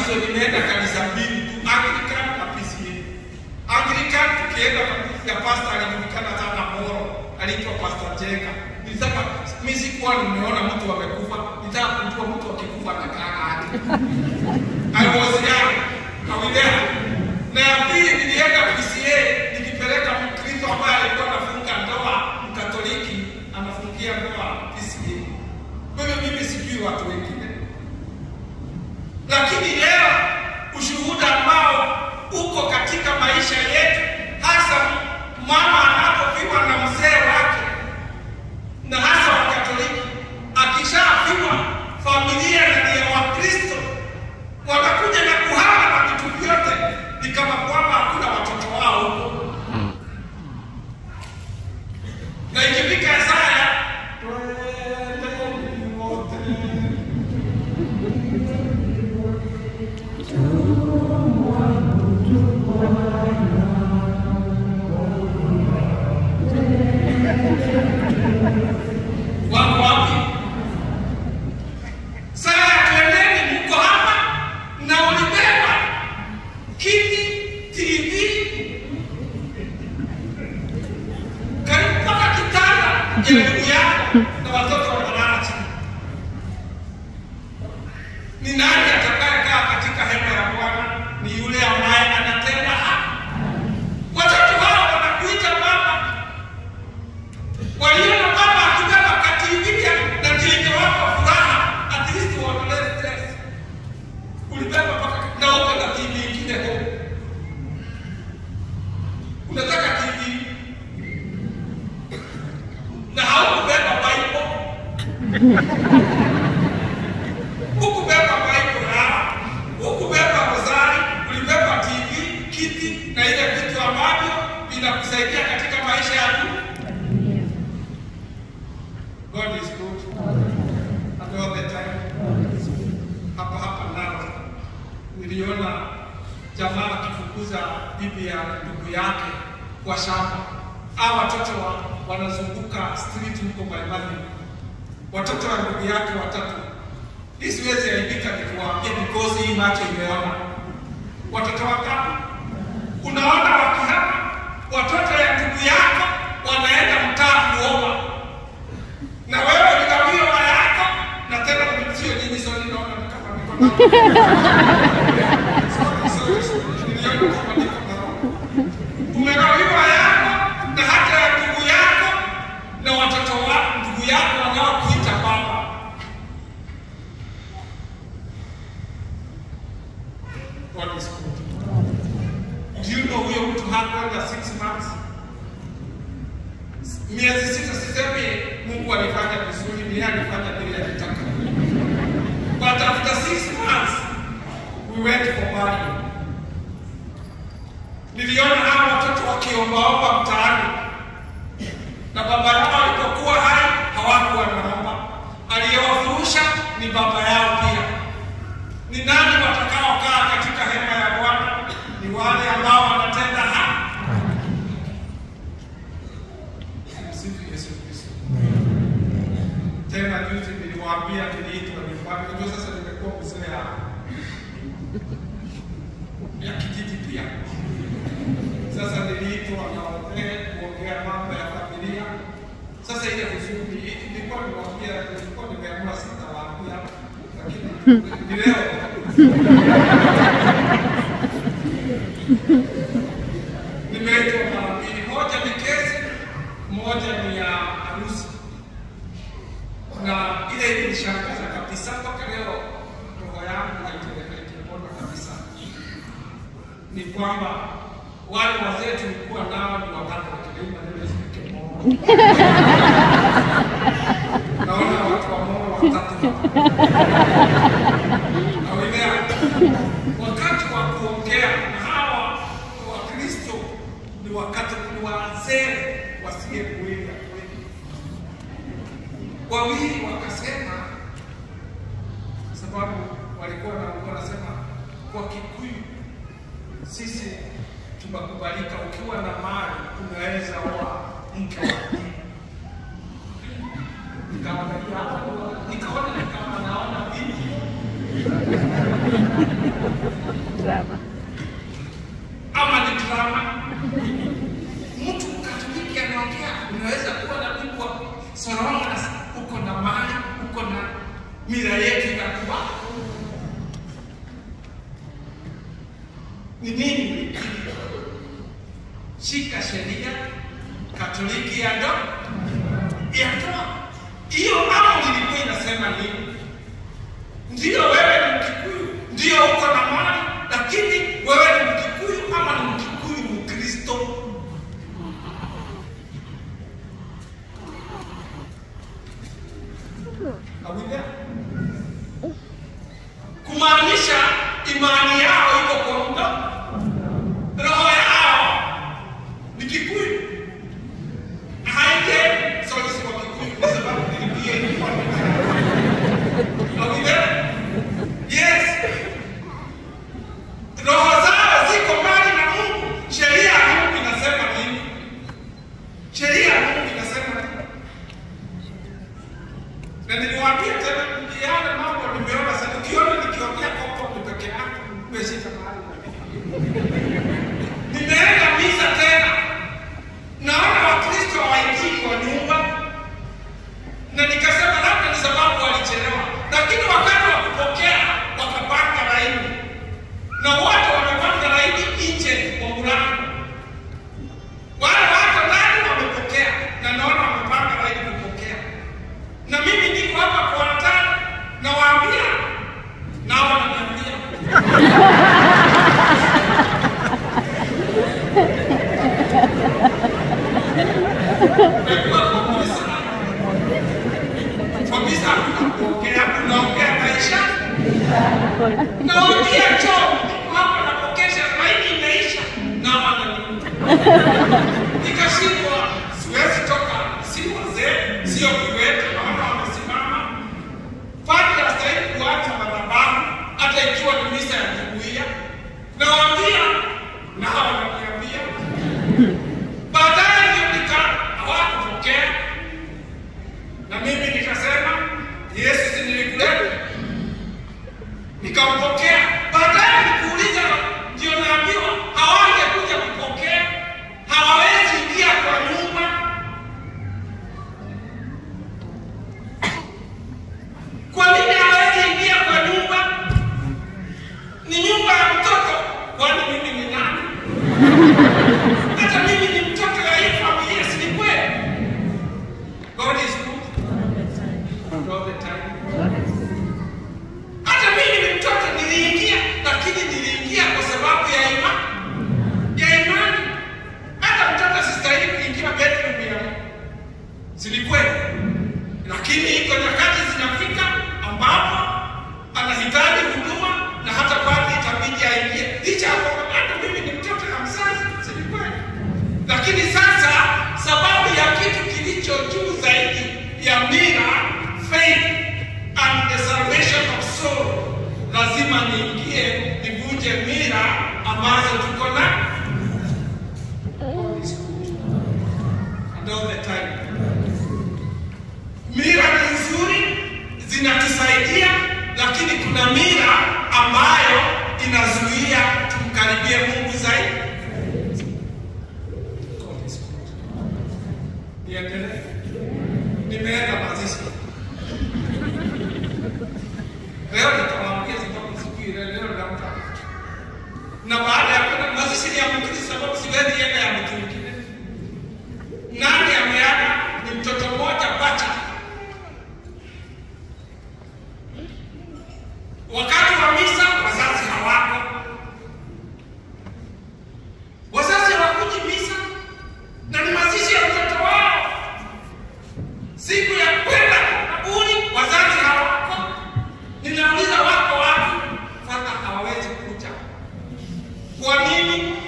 ubatizo nimeenda kanisa mbili tu, Anglican na PCA. Anglican tukienda ya pastor alijulikana sana Moro, aliitwa Pastor Jenga. Nitaka mimi sikuwa nimeona mtu amekufa, nitaka kujua mtu akikufa anakaa aje. I was young, kawidea. Na ya pili nilienda PCA, nikipeleka Mkristo ambaye alikuwa anafunga ndoa, Mkatoliki anafungia ndoa PCA. Wewe mimi sijui watu wengine. Lakini leo ushuhuda ambao uko katika maisha yetu, hasa mama anapofiwa na mzee wake, na hasa wa Katoliki, akishafiwa familia na ya Wakristo wanakuja na kuhama na vitu vyote, ni kama kwamba hakuna watoto wao huko. Na ikifika Isaya wakati wa kuongea na hawa Wakristo ni wakati wazee wasiyekuenda kweli. Wawili wakasema, sababu walikuwa wanasema kwa Kikuyu, sisi tunakubalika, ukiwa na mali unaweza oa mke wa pili. Nikaona kama naona vipi. drama. Ama ni drama. Mtu Katoliki anaongea, unaweza kuwa na Mungu wa Sorora, uko na mali, uko na mira yetu inakuwa. Ni nini? Shika sheria Katoliki ya ndoa. Hiyo amri ilikuwa inasema nini? Ndio wewe ni Mkikuyu, ndio uko na mali, lakini wewe ni Mkikuyu ama ni Mkikuyu Mkristo? Awida? Kumaanisha imani yao iko kwa muda, roho yao ni Kikuyu. Haije sorry kwa Kikuyu kwa sababu nilipie. Awida? Yes. Roho zao ziko mbali na Mungu. Sheria ya Mungu inasema nini? Sheria ya Mungu inasema nini? Na niliwaambia tena yale mambo nimeona sana. Ukiona nikiongea kwa ni peke yako, umeshika mahali. Nimeenda misa tena. Naona Wakristo hawaingii kwa nyumba. Na nikasema labda ni sababu walichelewa. Lakini wakati wa kupokea wakapanga laini. Na wote wamepanga laini nje kwa mlango. Wale watu ndani wamepokea na naona wamepanga laini kupokea. Na mimi niko hapa kwa hatari na waambia na wananiambia. Kabisa kupokea tunaongea maisha. Naongea choo hapa napokesha laini imeisha na wananiambia. Nikashindwa, siwezi toka, si wazee, sio kiwete, naona wamesimama. Padri hastahili kuacha madhabahu hata ikiwa ni misa ya jumuiya. Nawaambia na wananiambia. Baadaye ndio hawakupokea. Na mimi nikasema, Yesu si nilikuleta. Nikampokea. Baadaye nikuuliza ndio naambiwa hawangekuja kupokea. Hawawezi ingia kwa nyumba. Kwa nini hawawezi ingia kwa nyumba? Ni nyumba ya mtoto. Kwani mimi ni nani? Hata mimi ni mtoto ya hii familia, si ni kweli? God is good. All the time. Hata mimi ni mtoto, niliingia, lakini niliingia kwa sababu ya imani. Hata mtoto sistahili kuingia bedroom ya Mungu. Si ni kweli? Lakini iko nyakati zinafika ambapo anahitaji huduma na hata pale itabidi aingie. Licha ya kwamba hata mimi ni mtoto ya mzazi, si ni kweli? Lakini sasa sababu ya kitu kilicho juu zaidi ya mira, faith and the salvation of soul, lazima niingie nivunje mira ambazo tuko na. And all the time. Mira ni nzuri, zinatusaidia, lakini kuna mira ambayo inazuia tumkaribie Mungu zaidi. Niendelee. Nimeenda mazishi. Leo nitawaambia sababu siku ile leo namka. Na baada ya kwenda mazishi ya Mkristo sababu siwezi yenda ya mtu mwingine. Nani ameaga? Ni mtoto mmoja pacha. Wakati wa misa wazazi hawako. Wazazi hawakuji misa na ni mazishi ya mtoto wao. Siku ya kwenda kaburi wazazi hawako. Ninauliza wako wapi? Fata hawawezi kuja. Kwa nini?